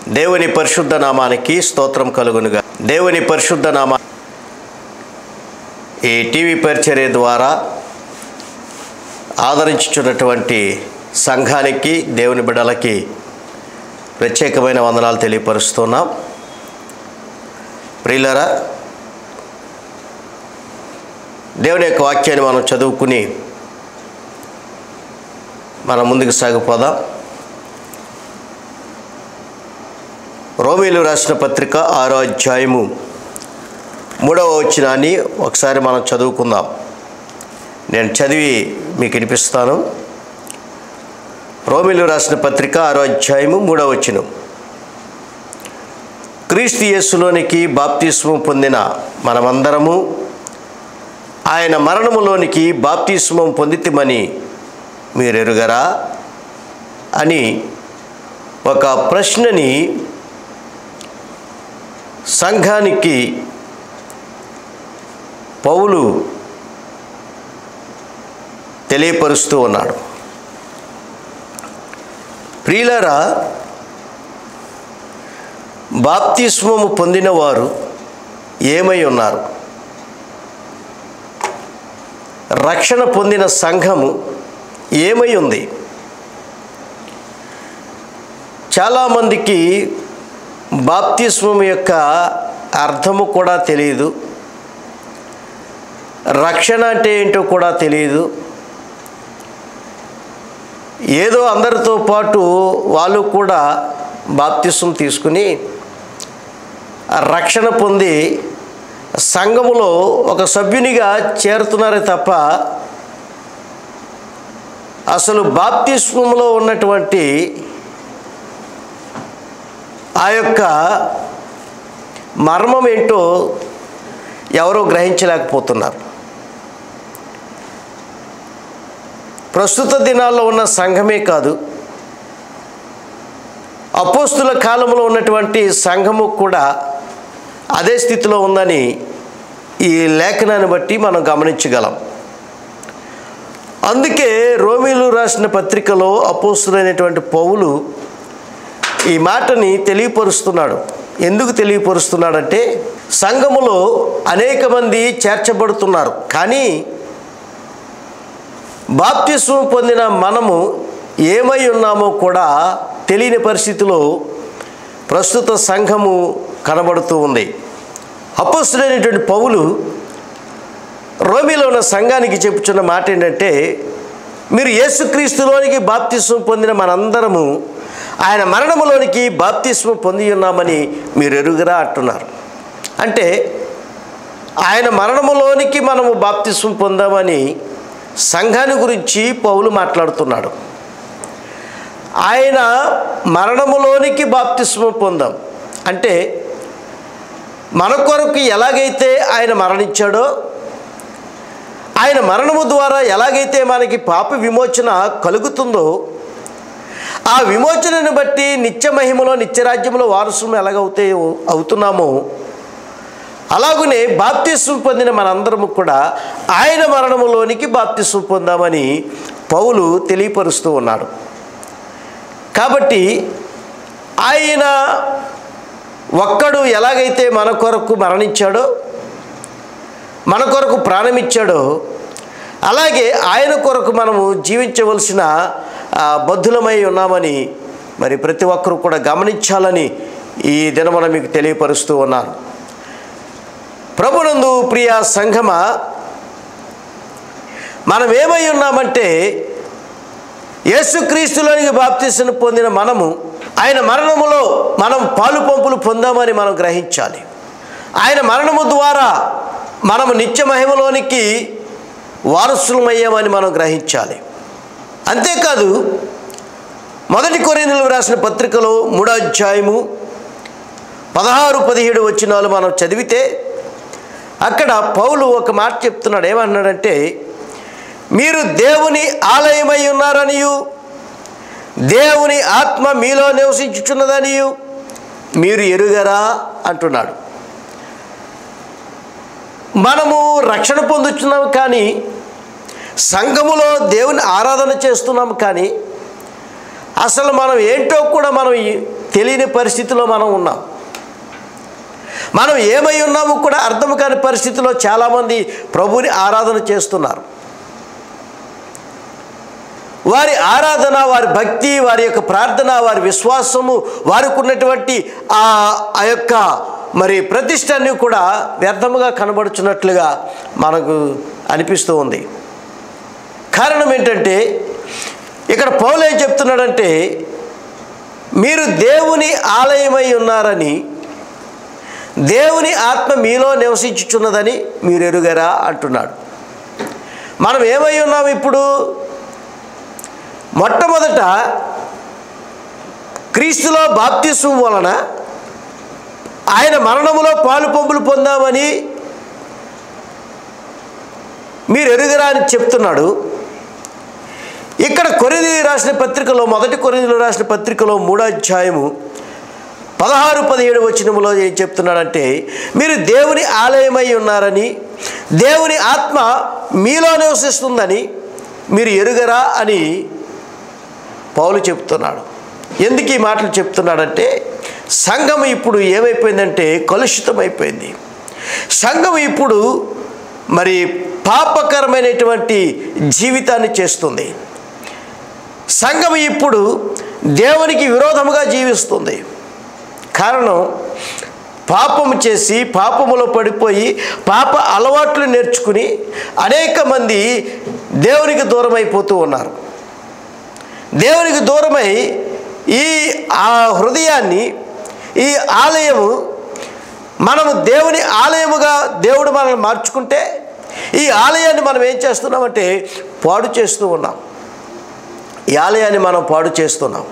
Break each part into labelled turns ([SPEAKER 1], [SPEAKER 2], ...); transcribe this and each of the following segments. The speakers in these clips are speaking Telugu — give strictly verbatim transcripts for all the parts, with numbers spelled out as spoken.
[SPEAKER 1] దేవుని పరిశుద్ధ నామానికి స్తోత్రం కలుగునుగా. దేవుని పరిశుద్ధ నామా ఈ టీవీ పరిచర్య ద్వారా ఆదరించుచున్నటువంటి సంఘానికి, దేవుని బిడ్డలకి ప్రత్యేకమైన వందనాలు తెలియపరుస్తున్నాం. ప్రియులారా, దేవుని యొక్క వాక్యాన్ని మనం చదువుకుని మనం ముందుకు సాగిపోదాం. రోమీలు రాసిన పత్రిక ఆరో అధ్యాయము మూడవ వచనాన్ని ఒకసారి మనం చదువుకుందాం. నేను చదివి మీకు వినిపిస్తాను. రోమీలు రాసిన పత్రిక ఆరో అధ్యాయము మూడవ వచనం. క్రీస్తు యేసులోనికి బాప్తిస్మం పొందిన మనమందరము ఆయన మరణములోనికి బాప్తిస్మం పొందితిమని మీరెరుగరా అని ఒక ప్రశ్నని సంఘానికి పౌలు తెలియపరుస్తూ ఉన్నాడు. ప్రియులారా, బాప్తిస్మము పొందిన వారు ఏమై ఉన్నారు? రక్షణ పొందిన సంఘము ఏమై ఉంది? చాలామందికి బాప్తిస్మం యొక్క అర్థము కూడా తెలియదు, రక్షణ అంటే ఏంటో కూడా తెలియదు. ఏదో అందరితో పాటు వాళ్ళు కూడా బాప్తిస్మం తీసుకుని రక్షణ పొంది సంఘములో ఒక సభ్యునిగా చేరుతున్నారే తప్ప అసలు బాప్తిస్మంలో ఉన్నటువంటి ఆ యొక్క మర్మం ఏంటో ఎవరో గ్రహించలేకపోతున్నారు. ప్రస్తుత దినాల్లో ఉన్న సంఘమే కాదు, అపోస్తుల కాలంలో ఉన్నటువంటి సంఘము కూడా అదే స్థితిలో ఉందని ఈ లేఖనాన్ని బట్టి మనం గమనించగలం. అందుకే రోమీలు రాసిన పత్రికలో అపోస్తులైనటువంటి పౌలు ఈ మాటని తెలియపరుస్తున్నాడు. ఎందుకు తెలియపరుస్తున్నాడంటే, సంఘములో అనేక మంది చేర్చబడుతున్నారు, కానీ బాప్తిస్మం పొందిన మనము ఏమై ఉన్నామో కూడా తెలియని పరిస్థితిలో ప్రస్తుత సంఘము కనబడుతూ ఉంది. అపోస్తులైనటువంటి పౌలు రోమీలో ఉన్న సంఘానికి చెప్పుచున్న మాట ఏంటంటే, మీరు యేసుక్రీస్తులోనికి బాప్తిస్మం పొందిన మనందరము ఆయన మరణములోనికి బాప్తిస్మం పొంది ఉన్నామని మీరు ఎరుగరా అంటున్నారు. అంటే ఆయన మరణములోనికి మనము బాప్తిస్మం పొందామని సంఘాన్ని గురించి పౌలు మాట్లాడుతున్నాడు. ఆయన మరణములోనికి బాప్తిస్మం పొందాం అంటే మన కొరకు ఎలాగైతే ఆయన మరణించాడో, ఆయన మరణము ద్వారా ఎలాగైతే మనకి పాప విమోచన కలుగుతుందో, ఆ విమోచనను బట్టి నిత్య మహిమలో నిత్యరాజ్యంలో వారసులు ఎలాగవుతే అవుతున్నామో, అలాగునే బాప్తిస్మం పొందిన మనందరము కూడా ఆయన మరణములోనికి బాప్తిస్మం పొందామని పౌలు తెలియపరుస్తూ ఉన్నాడు. కాబట్టి ఆయన ఒక్కడు ఎలాగైతే మన కొరకు మరణించాడో, మన కొరకు ప్రాణమిచ్చాడో, అలాగే ఆయన కొరకు మనము జీవించవలసిన బద్ధులమై ఉన్నామని మరి ప్రతి ఒక్కరూ కూడా గమనించాలని ఈ దినమున మీకు తెలియపరుస్తూ ఉన్నాను. ప్రభునందు ప్రియ సంఘమా, మనం ఏమై ఉన్నామంటే యేసుక్రీస్తులోనికి బాప్తిస్మం పొందిన మనము ఆయన మరణములో మనం పాలు పంపులు పొందామని మనం గ్రహించాలి. ఆయన మరణము ద్వారా మనము నిత్య మహిమలోనికి వారసులమయ్యామని మనం గ్రహించాలి. అంతేకాదు, మొదటి కొరింథీయులకు రాసిన పత్రికలో మూడో అధ్యాయము పదహారు పదిహేడు వచనాలు మనం చదివితే అక్కడ పౌలు ఒక మాట చెప్తున్నాడు. ఏమన్నాడంటే, మీరు దేవుని ఆలయమై ఉన్నారనియు దేవుని ఆత్మ మీలో నివసించుచున్నదనియు మీరు ఎరుగరా అంటున్నాడు. మనము రక్షణ పొందుతున్నాం, కానీ సంఘములో దేవుని ఆరాధన చేస్తున్నాం, కానీ అసలు మనం ఏంటో కూడా మనం తెలియని పరిస్థితిలో మనం ఉన్నాం. మనం ఏమై ఉన్నామో కూడా అర్థం కాని పరిస్థితిలో చాలామంది ప్రభువుని ఆరాధన చేస్తున్నారు. వారి ఆరాధన, వారి భక్తి, వారి యొక్క ప్రార్థన, వారి విశ్వాసము, వారికి ఉన్నటువంటి ఆ ఆ యొక్క మరి ప్రతిష్టని కూడా వ్యర్థముగా కనబడుచున్నట్లుగా మనకు అనిపిస్తూ ఉంది. కారణం ఏంటంటే ఇక్కడ పౌలు ఏం చెప్తున్నాడంటే, మీరు దేవుని ఆలయమై ఉన్నారని, దేవుని ఆత్మ మీలో నివసించుచున్నదని మీరు ఎరుగరా అంటున్నాడు. మనం ఏమై ఉన్నాం ఇప్పుడు? మొట్టమొదట క్రీస్తులో బాప్తిస్మం వలన ఆయన మరణములో పాలు పంపులు పొందామని మీరు ఎరుగరా అని చెప్తున్నాడు. ఇక్కడ కొరింథీయులకు రాసిన పత్రికలో, మొదటి కొరింథీయులకు రాసిన పత్రికలో మూడో అధ్యాయము పదహారు పదిహేడు వచనములో ఏం చెప్తున్నాడంటే, మీరు దేవుని ఆలయమై ఉన్నారని, దేవుని ఆత్మ మీలో నివసిస్తుందని మీరు ఎరుగరా అని పౌలు చెప్తున్నాడు. ఎందుకు ఈ మాటలు చెప్తున్నాడంటే, సంఘం ఇప్పుడు ఏమైపోయిందంటే కలుషితమైపోయింది. సంఘం ఇప్పుడు మరి పాపకరమైనటువంటి జీవితాన్ని చేస్తుంది. సంఘం ఇప్పుడు దేవునికి విరోధముగా జీవిస్తుంది. కారణం, పాపము చేసి పాపములో పడిపోయి పాప అలవాట్లు నేర్చుకుని అనేక మంది దేవునికి దూరం అయిపోతూ ఉన్నారు. దేవునికి దూరమై ఈ ఆ హృదయాన్ని, ఈ ఆలయము, మనము దేవుని ఆలయముగా దేవుడు మనల్ని మార్చుకుంటే ఈ ఆలయాన్ని మనం ఏం చేస్తున్నామంటే పాడు చేస్తూ ఉన్నాం. ఈ ఆలయాన్ని మనం పాడు చేస్తున్నాం.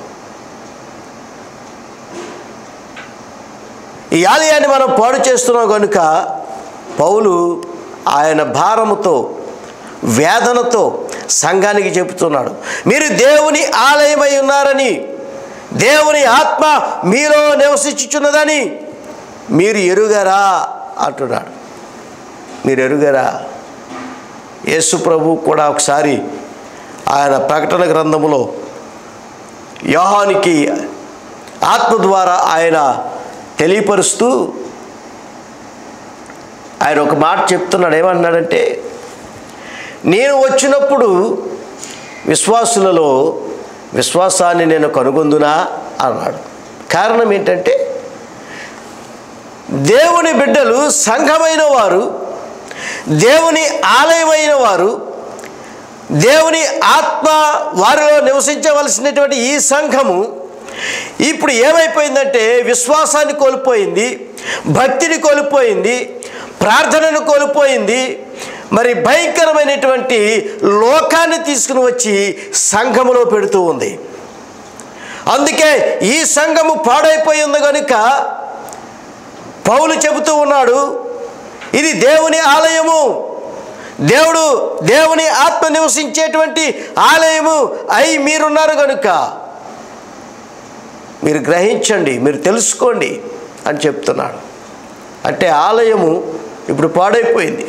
[SPEAKER 1] ఈ ఆలయాన్ని మనం పాడు చేస్తున్నాం కనుక పౌలు ఆయన భారముతో, వేదనతో సంఘానికి చెబుతున్నాడు, మీరు దేవుని ఆలయమై ఉన్నారని, దేవుని ఆత్మ మీలో నివసించుచున్నదని మీరు ఎరుగరా అంటున్నాడు. మీరు ఎరుగరా? యేసు ప్రభు కూడా ఒకసారి ఆయన ప్రకటన గ్రంథములో యోహానుకి ఆత్మ ద్వారా ఆయన తెలియపరుస్తూ ఆయన ఒక మాట చెప్తున్నాడు. ఏమంటున్నాడంటే, నేను వచ్చినప్పుడు విశ్వాసులలో విశ్వాసాన్ని నేను కనుగొందునా అన్నాడు. కారణం ఏంటంటే, దేవుని బిడ్డలు, సంఘమైన వారు, దేవుని ఆలయమైన వారు, దేవుని ఆత్మ వారిలో నివసించవలసినటువంటి ఈ సంఘము ఇప్పుడు ఏమైపోయిందంటే విశ్వాసాన్ని కోల్పోయింది, భక్తిని కోల్పోయింది, ప్రార్థనను కోల్పోయింది. మరి భయంకరమైనటువంటి లోకాన్ని తీసుకుని వచ్చి సంఘములో పెడుతూ ఉంది. అందుకే ఈ సంఘము పాడైపోయింది కనుక పౌలు చెబుతూ ఉన్నాడు, ఇది దేవుని ఆలయము, దేవుడు దేవుని ఆత్మ నివసించేటువంటి ఆలయము అయి మీరున్నారు కనుక మీరు గ్రహించండి, మీరు తెలుసుకోండి అని చెప్తున్నాడు. అంటే ఆలయము ఇప్పుడు పాడైపోయింది.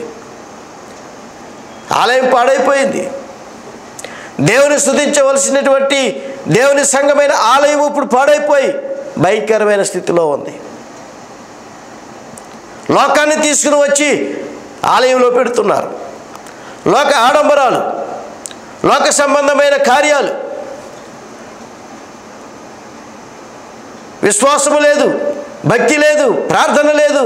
[SPEAKER 1] ఆలయం పాడైపోయింది. దేవుని స్తుతించవలసినటువంటి దేవుని సంఘమైన ఆలయం ఇప్పుడు పాడైపోయి భయంకరమైన స్థితిలో ఉంది. లోకాన్ని తీసుకుని వచ్చి ఆలయంలో పెడుతున్నారు. లోక ఆడంబరాలు, లోక సంబంధమైన కార్యాలు, విశ్వాసము లేదు, భక్తి లేదు, ప్రార్థన లేదు.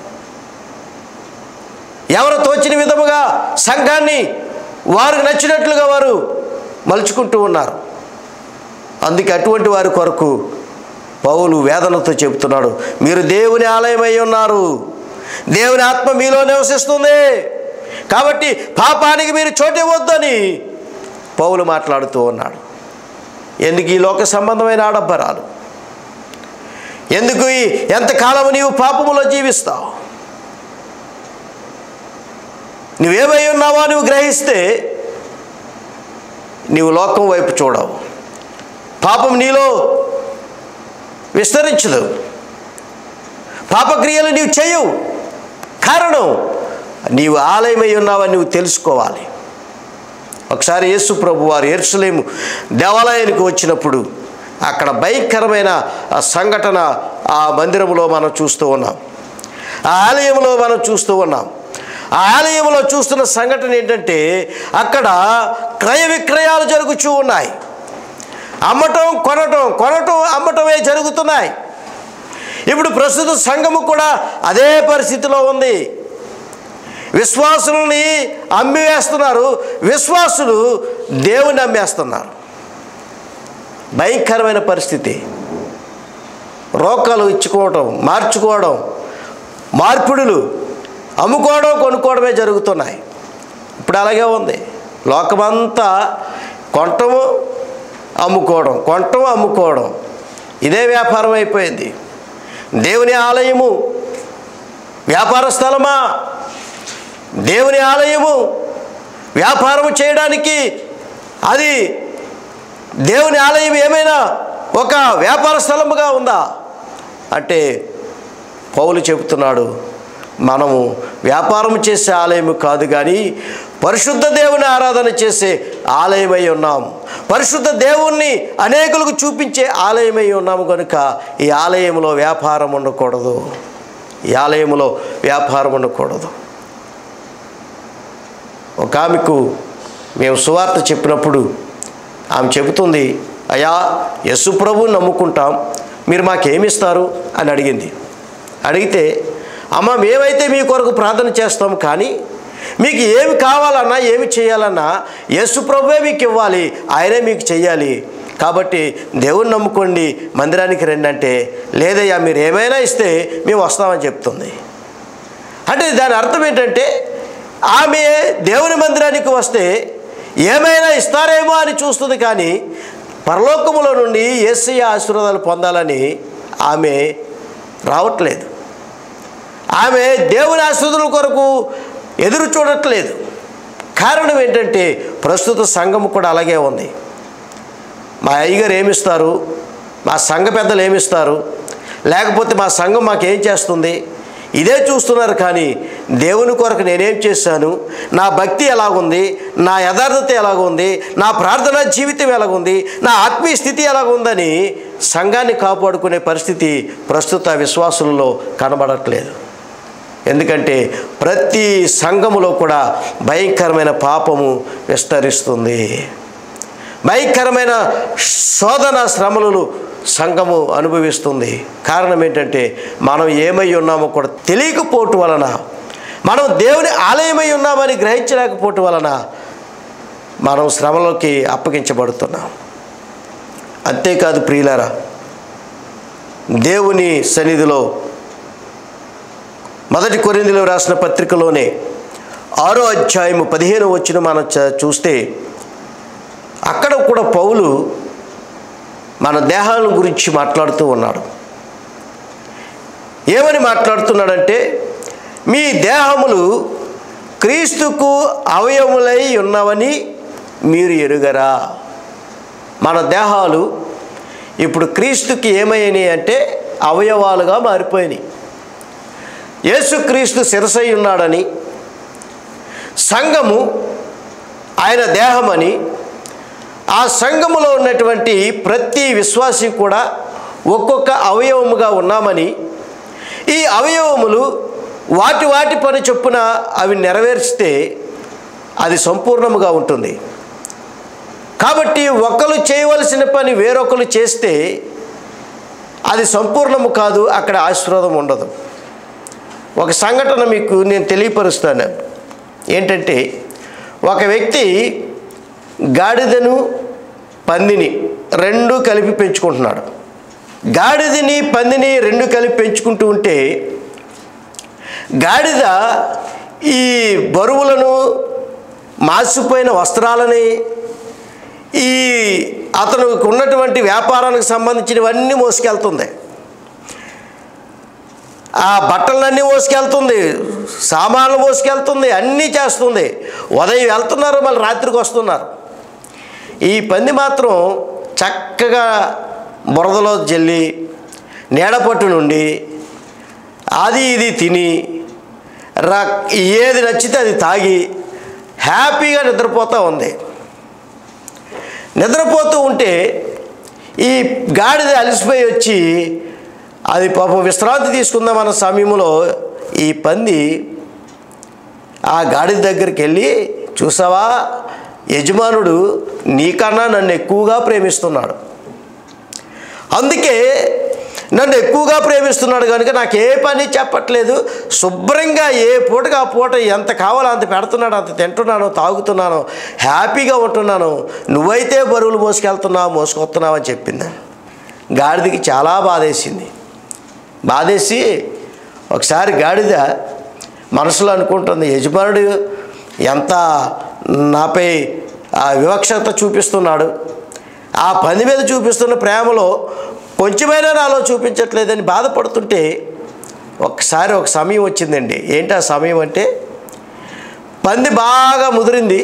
[SPEAKER 1] ఎవరు తోచిన విధముగా సంఘాన్ని వారికి నచ్చినట్లుగా వారు మలుచుకుంటూ ఉన్నారు. అందుకే అటువంటి వారి కొరకు పౌలు వేదనతో చెబుతున్నాడు, మీరు దేవుని ఆలయమై ఉన్నారు, దేవుని ఆత్మ మీలో నివసిస్తుంది, కాబట్టి పాపానికి మీరు చోటివ్వద్దని పౌలు మాట్లాడుతూ ఉన్నాడు. ఎందుకు ఈ లోక సంబంధమైన ఆడంబరాలు? ఎందుకు ఈ ఎంతకాలము నీవు పాపములో జీవిస్తావు? నువ్వేమై ఉన్నావో నువ్వు గ్రహిస్తే నీవు లోకం వైపు చూడవు, పాపం నీలో విస్తరించదు, పాపక్రియలు నీవు చేయవు. కారణం, నీవు ఆలయమై ఉన్నావని నువ్వు తెలుసుకోవాలి. ఒకసారి యేసు ప్రభు వారు యెరూషలేము దేవాలయానికి వచ్చినప్పుడు అక్కడ భయంకరమైన సంఘటన ఆ మందిరంలో మనం చూస్తూ ఉన్నాం, ఆ ఆలయంలో మనం చూస్తూ ఉన్నాం. ఆ ఆలయంలో చూస్తున్న సంఘటన ఏంటంటే అక్కడ క్రయ విక్రయాలు జరుగుతూ ఉన్నాయి. అమ్మటం కొనటం కొనటం అమ్మటమే జరుగుతున్నాయి. ఇప్పుడు ప్రస్తుత సంఘము కూడా అదే పరిస్థితిలో ఉంది. విశ్వాసులని అమ్మివేస్తున్నారు, విశ్వాసులు దేవుని అమ్మేస్తున్నారు. భయంకరమైన పరిస్థితి. రోకాలు ఇచ్చుకోవడం, మార్చుకోవడం, మార్పిడులు, అమ్ముకోవడం కొనుక్కోవడమే జరుగుతున్నాయి. ఇప్పుడు అలాగే ఉంది. లోకమంతా కొనటము అమ్ముకోవడం, కొనటం అమ్ముకోవడం, ఇదే వ్యాపారం అయిపోయింది. దేవుని ఆలయము వ్యాపార స్థలమా? దేవుని ఆలయము వ్యాపారం చేయడానికి అది దేవుని ఆలయం ఏమైనా ఒక వ్యాపార స్థలముగా ఉందా అంటే పౌలు చెబుతున్నాడు, మనము వ్యాపారం చేసే ఆలయం కాదు కానీ పరిశుద్ధ దేవుని ఆరాధన చేసే ఆలయమై ఉన్నాం. పరిశుద్ధ దేవుణ్ణి అనేకులకు చూపించే ఆలయమై ఉన్నాము కనుక ఈ ఆలయంలో వ్యాపారం ఉండకూడదు. ఈ ఆలయంలో వ్యాపారం ఉండకూడదు. ఒక ఆమెకు మేము సువార్త చెప్పినప్పుడు ఆమె చెబుతుంది, అయ్యా యేసు ప్రభువుని నమ్ముకుంటాం, మీరు మాకేమిస్తారు అని అడిగింది. అడిగితే, అమ్మ మేమైతే మీ కొరకు ప్రార్థన చేస్తాం, కానీ మీకు ఏమి కావాలన్నా ఏమి చేయాలన్నా యేసు ప్రభువే మీకు ఇవ్వాలి, ఆయనే మీకు చెయ్యాలి. కాబట్టి దేవుని నమ్ముకోండి, మందిరానికి రండి అంటే, లేదయ్యా మీరు ఏమైనా ఇస్తే మేము వస్తామని చెప్తుంది. అంటే దాని అర్థం ఏంటంటే ఆమె దేవుని మందిరానికి వస్తే ఏమైనా ఇస్తారేమో అని చూస్తుంది, కానీ పరలోకములో నుండి యేసయ్య ఆశీర్వాదాలు పొందాలని ఆమె రావట్లేదు. ఆమె దేవుని ఆశీర్వాదాల కొరకు ఎదురు చూడట్లేదు. కారణం ఏంటంటే ప్రస్తుత సంఘం కూడా అలాగే ఉంది. మా అయ్యగారు ఏమిస్తారు, మా సంఘ పెద్దలు ఏమిస్తారు, లేకపోతే మా సంఘం మాకేం చేస్తుంది, ఇదే చూస్తున్నారు. కానీ దేవుని కొరకు నేనేం చేశాను, నా భక్తి ఎలాగుంది, నా యథార్థత ఎలాగుంది, నా ప్రార్థనా జీవితం ఎలాగుంది, నా ఆత్మీయ స్థితి ఎలాగుందని సంఘాన్ని కాపాడుకునే పరిస్థితి ప్రస్తుత విశ్వాసులలో కనబడట్లేదు. ఎందుకంటే ప్రతి సంఘములో కూడా భయంకరమైన పాపము విస్తరిస్తుంది. భయంకరమైన శోధన శ్రమలను సంఘము అనుభవిస్తుంది. కారణం ఏంటంటే మనం ఏమై ఉన్నామో కూడా తెలియకపోవటం వలన, మనం దేవుని ఆలయమై ఉన్నామని గ్రహించలేకపోవటం వలన మనం శ్రమలోకి అప్పగించబడుతున్నాం. అంతేకాదు ప్రియులారా, దేవుని సన్నిధిలో మొదటి కొరింథీయులకు రాసిన పత్రికలోనే ఆరో అధ్యాయము పదిహేను వచ్చిన మనం చూస్తే అక్కడ కూడా పౌలు మన దేహాల గురించి మాట్లాడుతూ ఉన్నాడు. ఏమని మాట్లాడుతున్నాడంటే, మీ దేహములు క్రీస్తుకు అవయములై ఉన్నవని మీరు ఎరుగరా. మన దేహాలు ఇప్పుడు క్రీస్తుకి ఏమైనాయి అంటే అవయవాలుగా మారిపోయినాయి. యేసుక్రీస్తు శిరసై ఉన్నాడని, సంఘము ఆయన దేహమని, ఆ సంఘములో ఉన్నటువంటి ప్రతి విశ్వాసి కూడా ఒక్కొక్క అవయవముగా ఉన్నామని, ఈ అవయవములు వాటి వాటి పని చొప్పున అవి నెరవేర్చితే అది సంపూర్ణముగా ఉంటుంది. కాబట్టి ఒకరు చేయవలసిన పని వేరొకరు చేస్తే అది సంపూర్ణము కాదు, అక్కడ ఆశీర్వాదం ఉండదు. ఒక సంఘటన మీకు నేను తెలియపరుస్తాను. ఏంటంటే ఒక వ్యక్తి గాడిదను పందిని రెండు కలిపి పెంచుకుంటున్నాడు. గాడిదని పందిని రెండు కలిపి పెంచుకుంటూ ఉంటే గాడిద ఈ బరువులను, మాసిపోయిన వస్త్రాలని, ఈ అతనికి ఉన్నటువంటి వ్యాపారానికి సంబంధించినవన్నీ మోసుకెళ్తుంది. ఆ బట్టలన్నీ మోసుకెళ్తుంది, సామాన్లు మోసుకెళ్తుంది, అన్నీ చేస్తుంది. ఉదయం వెళ్తున్నారు, మళ్ళీ రాత్రికి వస్తున్నారు. ఈ పంది మాత్రం చక్కగా బురదలో జల్లి నీడపట్టు నుండి అది ఇది తిని రా ఏది నచ్చితే అది తాగి హ్యాపీగా నిద్రపోతూ ఉంది. నిద్రపోతూ ఉంటే ఈ గాడిద అలసిపోయి వచ్చి అది పాపం విశ్రాంతి తీసుకుందాం అన్న సమయంలో ఈ పంది ఆ గాడిద దగ్గరికి వెళ్ళి, చూసావా యజమానుడు నీకన్నా నన్ను ఎక్కువగా ప్రేమిస్తున్నాడు, అందుకే నన్ను ఎక్కువగా ప్రేమిస్తున్నాడు కనుక నాకు ఏ పని చెప్పట్లేదు, శుభ్రంగా ఏ పూటకు ఆ పూట ఎంత కావాలో అంత పెడుతున్నాడు, అంత తింటున్నాను, తాగుతున్నాను, హ్యాపీగా ఉంటున్నాను, నువ్వైతే బరువులు మోసుకెళ్తున్నావు మోసుకొస్తున్నావు అని చెప్పింది. గాడిదకి చాలా బాధేసింది. బాధేసి ఒకసారి గాడిద మనసులో అనుకుంటుంది, యజమానుడు ఎంత నాపై వివక్షత చూపిస్తున్నాడు, ఆ పంది మీద చూపిస్తున్న ప్రేమలో కొంచెమైనా నాలో చూపించట్లేదని బాధపడుతుంటే ఒకసారి ఒక సమయం వచ్చిందండి. ఏంటి ఆ సమయం అంటే, పంది బాగా ముదిరింది,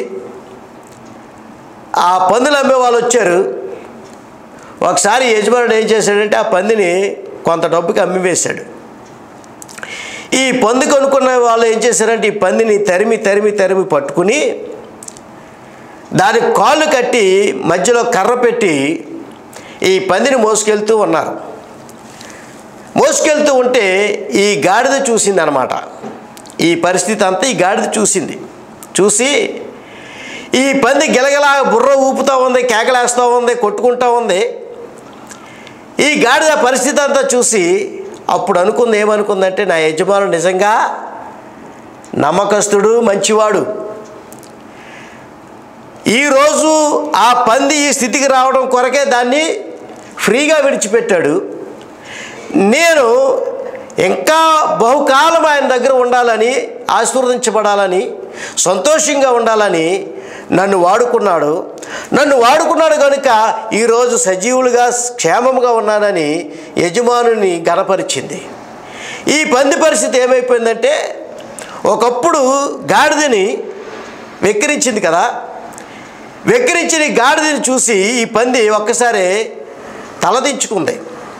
[SPEAKER 1] ఆ పందులు అమ్మే వాళ్ళు వచ్చారు. ఒకసారి యజమానుడు ఏం చేశాడంటే ఆ పందిని కొంత డబ్బుకి అమ్మివేశాడు. ఈ పంది కొనుక్కున్న వాళ్ళు ఏం చేశారంటే ఈ పందిని తరిమి తరిమి తరిమి పట్టుకుని దానికి కాళ్ళు కట్టి మధ్యలో కర్ర పెట్టి ఈ పందిని మోసుకెళ్తూ ఉన్నారు. మోసుకెళ్తూ ఉంటే ఈ గాడిద చూసింది అన్నమాట. ఈ పరిస్థితి అంతా ఈ గాడిద చూసింది. చూసి ఈ పంది గిలగిలా బుర్ర ఊపుతూ ఉంది, కేకలేస్తూ ఉంది, కొట్టుకుంటూ ఉంది. ఈ గాడిద పరిస్థితి అంతా చూసి అప్పుడు అనుకుంది, ఏమనుకుందంటే నా యజమానుడు నిజంగా నమ్మకస్తుడు, మంచివాడు. ఈరోజు ఆ పంది ఈ స్థితికి రావడం కొరకే దాన్ని ఫ్రీగా విడిచిపెట్టాడు. నేను ఇంకా బహుకాలం ఆయన దగ్గర ఉండాలని, ఆశీర్వదించబడాలని, సంతోషంగా ఉండాలని నన్ను వాడుకున్నాడు. నన్ను వాడుకున్నాడు కనుక ఈరోజు సజీవులుగా క్షేమంగా ఉన్నానని యజమానుని గణపరిచింది. ఈ పంది పరిస్థితి ఏమైపోయిందంటే, ఒకప్పుడు గాడిదని వెక్కిరించింది కదా, వెక్కిరించిన గాడిదని చూసి ఈ పంది ఒక్కసారి తలదించుకుంది.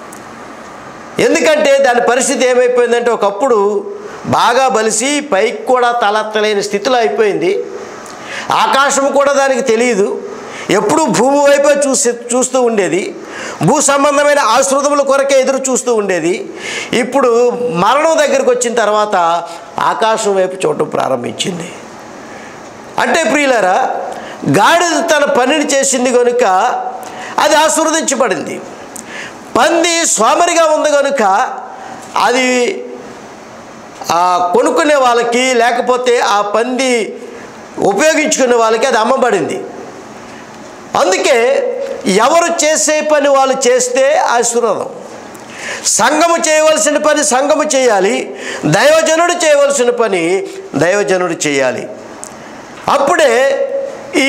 [SPEAKER 1] ఎందుకంటే దాని పరిస్థితి ఏమైపోయిందంటే, ఒకప్పుడు బాగా బలిసి పైకి కూడా తలెత్తలేని స్థితిలో అయిపోయింది. ఆకాశం కూడా దానికి తెలియదు, ఎప్పుడూ భూమి వైపే చూసి చూస్తూ ఉండేది, భూ సంబంధమైన ఆశ్రుతముల కొరకే ఎదురు చూస్తూ ఉండేది. ఇప్పుడు మరణం దగ్గరికి వచ్చిన తర్వాత ఆకాశం వైపు చూడటం ప్రారంభించింది. అంటే ప్రియులారా, గాడిద తన పనిని చేసింది కనుక అది ఆశీర్వదించబడింది. పంది సోమరిగా ఉంది కనుక అది కొనుక్కునే వాళ్ళకి, లేకపోతే ఆ పంది ఉపయోగించుకునే వాళ్ళకి అది అమ్మబడింది. అందుకే ఎవరు చేసే పని వాళ్ళు చేస్తే ఆశీర్వాదం. సంఘము చేయవలసిన పని సంఘము చేయాలి, దైవజనుడు చేయవలసిన పని దైవజనుడు చేయాలి. అప్పుడే ఈ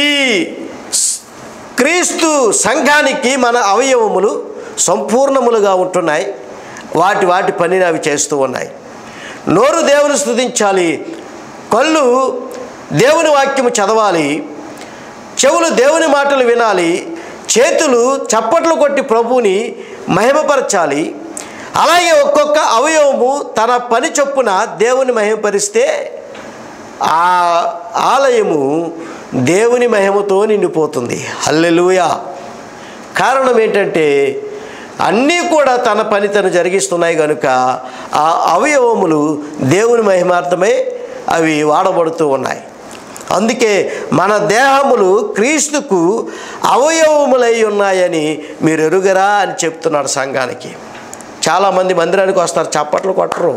[SPEAKER 1] క్రీస్తు సంఘానికి మన అవయవములు సంపూర్ణములుగా ఉంటున్నాయి. వాటి వాటి పనిని అవి చేస్తూ ఉన్నాయి. నోరు దేవుని స్తుతించాలి, కళ్ళు దేవుని వాక్యము చదవాలి, చెవులు దేవుని మాటలు వినాలి, చేతులు చప్పట్లు కొట్టి ప్రభువుని మహిమపరచాలి. అలాగే ఒక్కొక్క అవయవము తన పని చొప్పున దేవుని మహిమపరిస్తే ఆ ఆలయము దేవుని మహిమతో నిండిపోతుంది. హల్లెలూయా. కారణం ఏంటంటే అన్నీ కూడా తన పని తను జరిగిస్తున్నాయి కనుక ఆ అవయవములు దేవుని మహిమార్థమై అవి వాడబడుతూ ఉన్నాయి. అందుకే మన దేహములు క్రీస్తుకు అవయవములై ఉన్నాయని మీరు ఎరుగరా అని చెప్తున్నాడు సంఘానికి. చాలామంది మందిరానికి వస్తారు, చప్పట్లు కొట్టరు,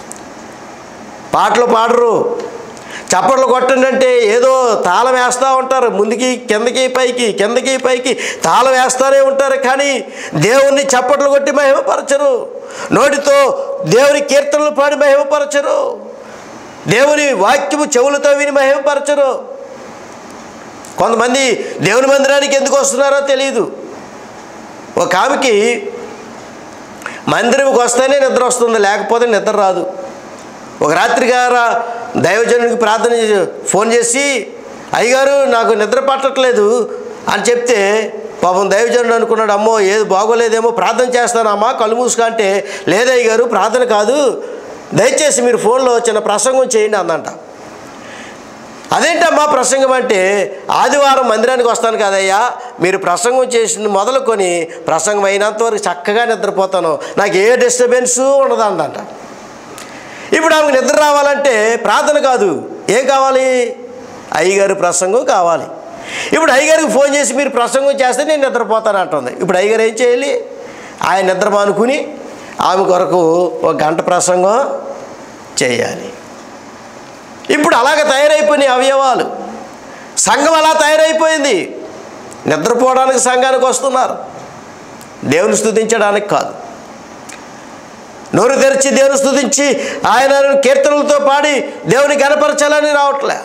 [SPEAKER 1] పాటలు పాడరు. చప్పట్లు కొట్టండి అంటే ఏదో తాళం వేస్తూ ఉంటారు, ముందుకి కిందకి పైకి కిందకి పైకి తాళం వేస్తూనే ఉంటారు. కానీ దేవుణ్ణి చప్పట్లు కొట్టి మహిమపరచరు, నోటితో దేవుని కీర్తనలు పాడి మహిమపరచరు, దేవుని వాక్యము చెవులతో విని మహిమపరచరు. కొంతమంది దేవుని మందిరానికి ఎందుకు వస్తున్నారో తెలియదు. ఒక ఆమెకి మందిరంకి వస్తేనే నిద్ర వస్తుంది, లేకపోతే నిద్ర రాదు. ఒక రాత్రి గారా దైవజనుడికి ప్రార్థన ఫోన్ చేసి, అయ్యగారు నాకు నిద్ర పట్టట్లేదు అని చెప్తే పాపం దైవజనుడు అనుకున్నాడు, అమ్మో ఏది బాగోలేదేమో, ప్రార్థన చేస్తానమ్మా కళ్ళు మూసుక అంటే, లేదయ్యగారు ప్రార్థన కాదు, దయచేసి మీరు ఫోన్లో చిన్న ప్రసంగం చేయండి అందంట. అదేంటమ్మా ప్రసంగం అంటే, ఆదివారం మందిరానికి వస్తాను కదయ్యా, మీరు ప్రసంగం చేసిన మొదలుకొని ప్రసంగం అయినంతవరకు చక్కగా నిద్రపోతాను, నాకు ఏ డిస్టర్బెన్సు ఉండదు అందంట. ఇప్పుడు ఆమెకు నిద్ర రావాలంటే ప్రార్థన కాదు, ఏం కావాలి? అయ్యగారి ప్రసంగం కావాలి. ఇప్పుడు అయ్యగారికి ఫోన్ చేసి మీరు ప్రసంగం చేస్తే నేను నిద్రపోతాను అంటుంది. ఇప్పుడు అయ్యగారు ఏం చేయాలి? ఆయన నిద్ర మానుకుని ఆమె కొరకు ఒక గంట ప్రసంగం చేయాలి. ఇప్పుడు అలాగ తయారైపోయినాయి అవయవాలు. సంఘం అలా తయారైపోయింది. నిద్రపోవడానికి సంఘానికి వస్తున్నారు, దేవుని స్తుతించడానికి కాదు. నోరు తెరిచి దేవుని స్తుతించి ఆయన కీర్తనలతో పాడి దేవుని గణపరచాలని రావట్లే.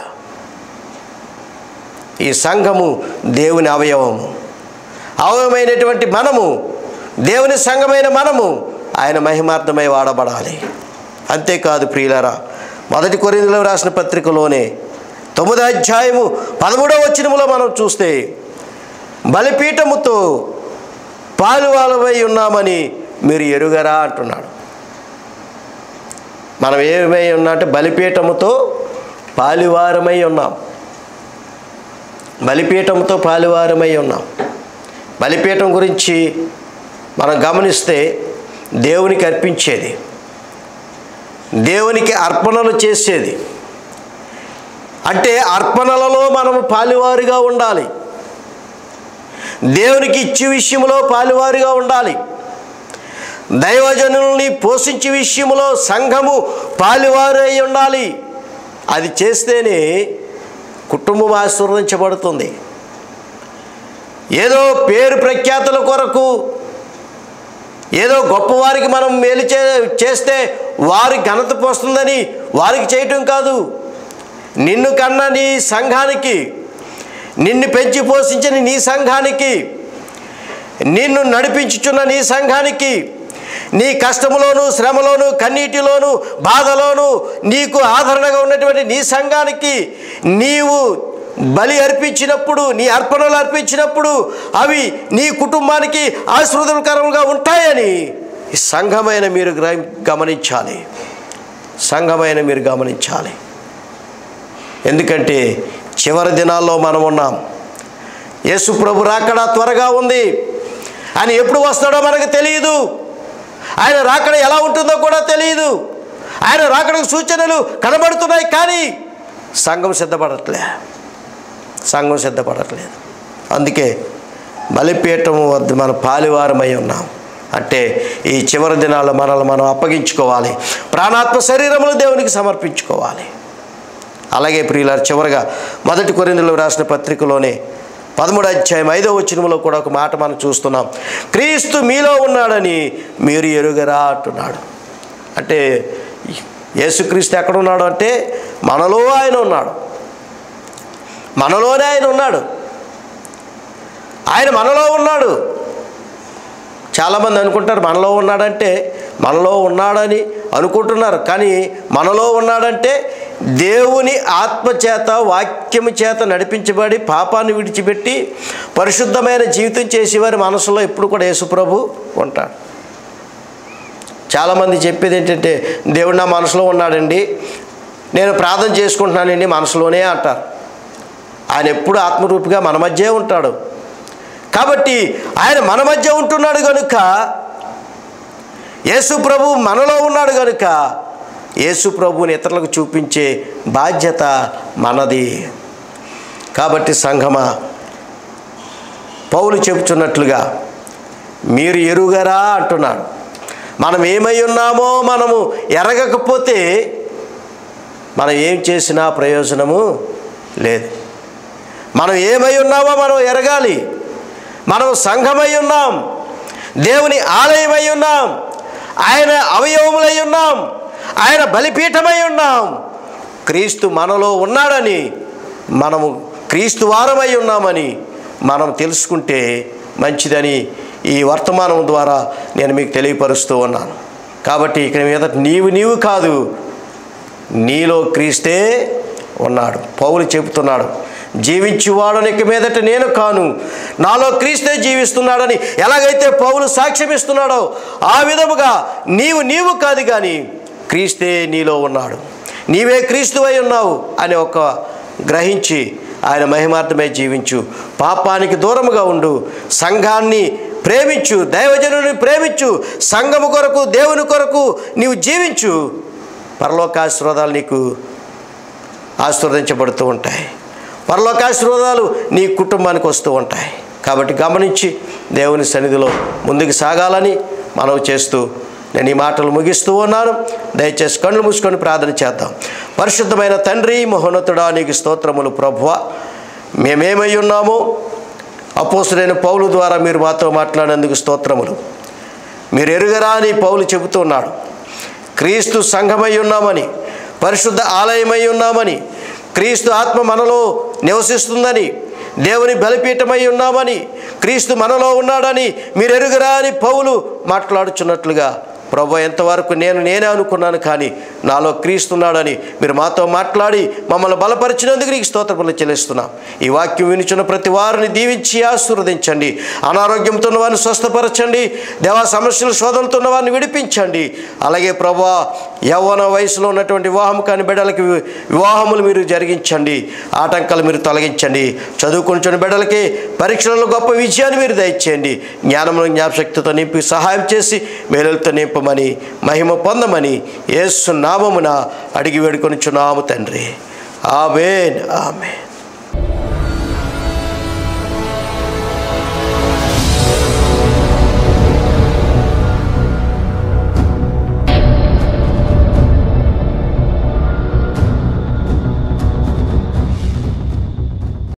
[SPEAKER 1] ఈ సంఘము దేవుని అవయవము. అవయవమైనటువంటి మనము, దేవుని సంఘమైన మనము ఆయన మహిమార్థమై వాడబడాలి. అంతేకాదు ప్రియులారా, మొదటి కొరింథీయులకు రాసిన పత్రికలోనే తొమ్మిదో అధ్యాయము పదమూడవ వచనములో మనం చూస్తే బలిపీఠముతో పాలువాలమై ఉన్నామని మీరు ఎరుగరా అంటున్నాడు. మనం ఏమై ఉన్నా అంటే బలిపీఠముతో పాలువారమై ఉన్నాం. బలిపీఠంతో పాలువారమై ఉన్నాం. బలిపీఠం గురించి మనం గమనిస్తే దేవునికి అర్పించేది, దేవునికి అర్పణలు చేసేది. అంటే అర్పణలలో మనము పాలువారిగా ఉండాలి, దేవునికి ఇచ్చే విషయంలో పాలువారిగా ఉండాలి. దైవజనుల్ని పోషించే విషయంలో సంఘము పాలువారు అయి ఉండాలి. అది చేస్తేనే కుటుంబం ఆశీర్వదించబడుతుంది. ఏదో పేరు ప్రఖ్యాతుల కొరకు, ఏదో గొప్పవారికి మనం మేలు చే చేస్తే వారి ఘనత పోస్తుందని వారికి చేయటం కాదు. నిన్ను కన్న నీ సంఘానికి, నిన్ను పెంచి పోషించిన నీ సంఘానికి, నిన్ను నడిపించుచున్న నీ సంఘానికి, నీ కష్టములోను శ్రమలోను కన్నీటిలోను బాధలోను నీకు ఆదరణగా ఉన్నటువంటి నీ సంఘానికి నీవు బలి అర్పించినప్పుడు, నీ అర్పణలు అర్పించినప్పుడు అవి నీ కుటుంబానికి ఆశీర్వాదకరంగా ఉంటాయని సంఘమైన మీరు గమనించాలి. సంఘమైన మీరు గమనించాలి. ఎందుకంటే చివరి దినాల్లో మనం ఉన్నాం. యేసు ప్రభు రాకడ త్వరగా ఉంది. ఆయన ఎప్పుడు వస్తాడో మనకు తెలియదు. ఆయన రాకడ ఎలా ఉంటుందో కూడా తెలియదు. ఆయన రాకడకు సూచనలు కనబడుతున్నాయి, కానీ సంఘం సిద్ధపడట్లే సంఘం సిద్ధపడట్లేదు. అందుకే బలిపీఠం వద్ద మన పాలువారమై ఉన్నాం. అంటే ఈ చివరి దినాల్లో మనల్ని మనం అప్పగించుకోవాలి, ప్రాణాత్మ శరీరములు దేవునికి సమర్పించుకోవాలి. అలాగే ప్రియులారు, చివరిగా మొదటి కొరింథీయులకు రాసిన పత్రికలోనే పదమూడు అధ్యాయం ఐదో వచనంలో కూడా ఒక మాట మనం చూస్తున్నాం. క్రీస్తు మీలో ఉన్నాడని మీరు ఎరుగరా అంటున్నాడు. అంటే యేసుక్రీస్తు ఎక్కడ ఉన్నాడు అంటే మనలో ఆయన ఉన్నాడు. మనలోనే ఆయన ఉన్నాడు. ఆయన మనలో ఉన్నాడు. చాలామంది అనుకుంటారు మనలో ఉన్నాడంటే మనలో ఉన్నాడని అనుకుంటున్నారు, కానీ మనలో ఉన్నాడంటే దేవుని ఆత్మచేత వాక్యము చేత నడిపించబడి పాపాన్ని విడిచిపెట్టి పరిశుద్ధమైన జీవితం చేసేవారి మనసులో ఎప్పుడు కూడా యేసుప్రభు ఉంటాడు. చాలామంది చెప్పేది ఏంటంటే దేవుడు నా మనసులో ఉన్నాడండి, నేను ప్రార్థన చేసుకుంటున్నానండి మనసులోనే అంటారు. ఆయన ఎప్పుడు ఆత్మరూపిగా మన మధ్య ఉంటాడు. కాబట్టి ఆయన మన మధ్య ఉంటున్నాడు కనుక, యేసు ప్రభు మనలో ఉన్నాడు కనుక యేసు ప్రభువుని ఇతరులకు చూపించే బాధ్యత మనది. కాబట్టి సంఘమా, పౌలు చెబుతున్నట్లుగా మీరు ఎరుగరా అంటున్నాడు. మనం ఏమై ఉన్నామో మనము ఎరగకపోతే మనం ఏం చేసినా ప్రయోజనము లేదు. మనం ఏమై ఉన్నామో మనం ఎరగాలి. మనం సంఘమై ఉన్నాం, దేవుని ఆలయమై ఉన్నాం, ఆయన అవయవములై ఉన్నాం, ఆయన బలిపీఠమై ఉన్నాం. క్రీస్తు మనలో ఉన్నాడని, మనము క్రీస్తు వారమై ఉన్నామని మనం తెలుసుకుంటే మంచిదని ఈ వర్తమానం ద్వారా నేను మీకు తెలియపరుస్తూ ఉన్నాను. కాబట్టి ఇక్కడ మీద నీవు నీవు కాదు, నీలో క్రీస్తే ఉన్నాడు. పౌలు చెబుతున్నాడు, జీవించువాడని ఇక మీదట నేను కాను, నాలో క్రీస్తే జీవిస్తున్నాడని. ఎలాగైతే పౌలు సాక్ష్యం ఇస్తున్నాడో ఆ విధముగా నీవు నీవు కాదు కానీ క్రీస్తే నీలో ఉన్నాడు, నీవే క్రీస్తువై ఉన్నావు అని ఒక గ్రహించి ఆయన మహిమార్థమే జీవించు, పాపానికి దూరముగా ఉండు, సంఘాన్ని ప్రేమించు, దైవజనుని ప్రేమించు, సంఘము కొరకు దేవుని కొరకు నీవు జీవించు. పరలోకాశీర్వాదాలు నీకు ఆశీర్వదించబడుతూ ఉంటాయి. పరలోకాశీర్వాదాలు నీ కుటుంబానికి వస్తూ ఉంటాయి. కాబట్టి గమనించి దేవుని సన్నిధిలో ముందుకు సాగాలని మనవి చేస్తూ నేను ఈ మాటలు ముగిస్తూ ఉన్నాను. దయచేసి కళ్ళు మూసుకొని ప్రార్థన చేద్దాం. పరిశుద్ధమైన తండ్రి, మహోన్నతుడా, నీకు స్తోత్రములు. ప్రభువా, మేమేమై ఉన్నామో అపోస్తులైన పౌలు ద్వారా మీరు మాతో మాట్లాడినందుకు స్తోత్రములు. మీరు ఎరుగరా అని పౌలు చెబుతున్నాడు. క్రీస్తు సంఘమై ఉన్నామని, పరిశుద్ధ ఆలయమై ఉన్నామని, క్రీస్తు ఆత్మ మనలో నివసిస్తుందని, దేవుని బలిపీఠమై ఉన్నామని, క్రీస్తు మనలో ఉన్నాడని మీరు ఎరుగరా అని పౌలు మాట్లాడుచున్నట్లుగా ప్రభు, ఎంతవరకు నేను నేనే అనుకున్నాను, కానీ నాలో క్రీస్తున్నాడని మీరు మాతో మాట్లాడి మమ్మల్ని బలపరిచినందుకు నీకు స్తోత్రములు చెల్లిస్తున్నాం. ఈ వాక్యం వినిచున్న ప్రతి వారిని దీవించి ఆశీర్వదించండి. అనారోగ్యంతో ఉన్న వారిని స్వస్థపరచండి. దేవా, సమస్యలు శోధనతో ఉన్న వారిని విడిపించండి. అలాగే ప్రభు, యవ్వన వయసులో ఉన్నటువంటి వివాహం కాని బిడ్డలకి వివాహములు మీరు జరిగించండి. ఆటంకాలు మీరు తొలగించండి. చదువుకుంటున్న బిడ్డలకి పరీక్షలలో గొప్ప విజయాన్ని మీరు దయచేయండి. జ్ఞానమును జ్ఞాపశక్తితో నింపి సహాయం చేసి మేలులతో నింపమని, మహిమ పొందమని యేసు నామమున అడిగి వేడుకొనుచున్నాము తండ్రి. ఆమేన్, ఆమేన్.